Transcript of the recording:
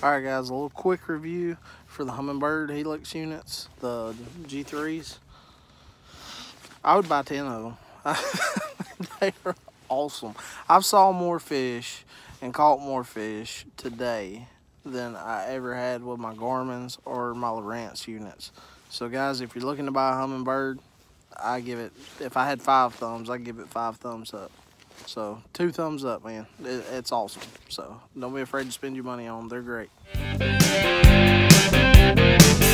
Alright guys, a little quick review for the Hummingbird Helix units, the G3s. I would buy 10 of them. They are awesome. I've saw more fish and caught more fish today than I ever had with my Garmin's or my Lowrance units. So guys, if you're looking to buy a Hummingbird, I give it, if I had 5 thumbs, I'd give it 5 thumbs up. So 2 thumbs up, man. It's awesome. So don't be afraid to spend your money on them. They're great.